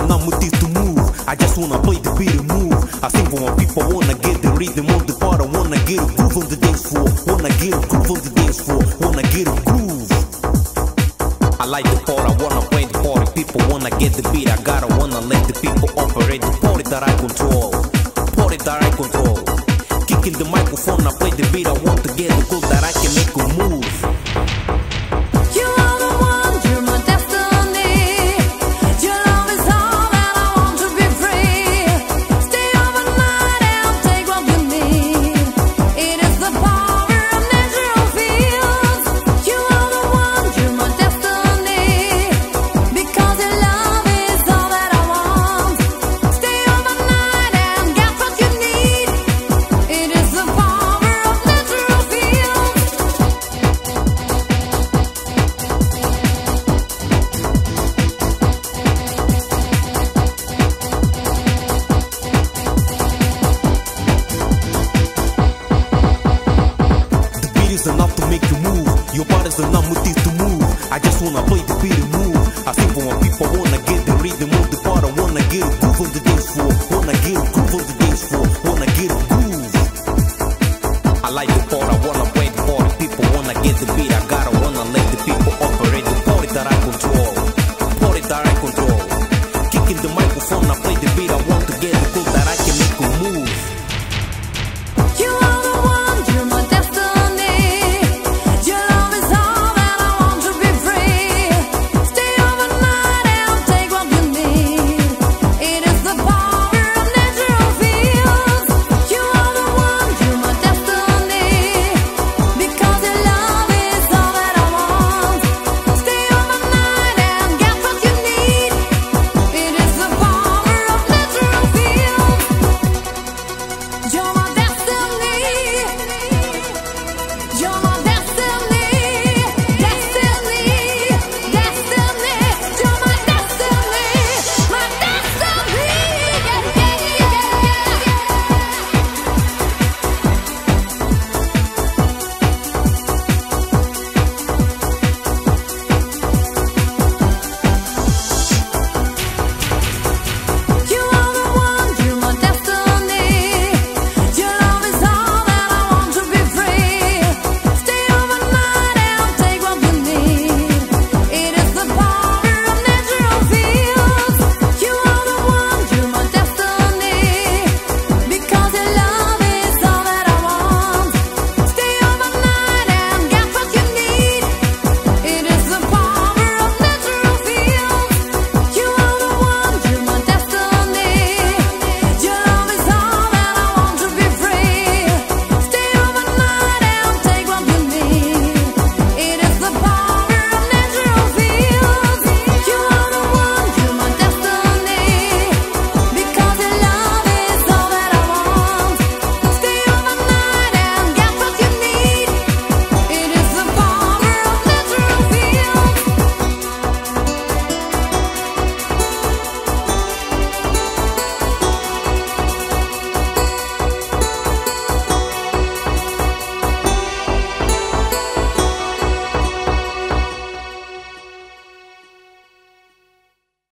enough with this to move. I just wanna play the beat and move. I sing for my people, wanna get the rhythm on the part. I wanna get a groove on the dance floor. Wanna get a groove on the dance floor. Wanna get a groove. I like the part, I wanna play the party. People wanna get the beat, I gotta wanna let the people operate the party that I control. Party that I control. Kicking the microphone, I play the beat, I want to get the groove that I can make a move. Enough to make you move. Your body's enough with this to move. I just wanna play the beat and move. I sing for my people, wanna get the rhythm on the part. I wanna get a groove on the dance floor. Wanna get a groove on the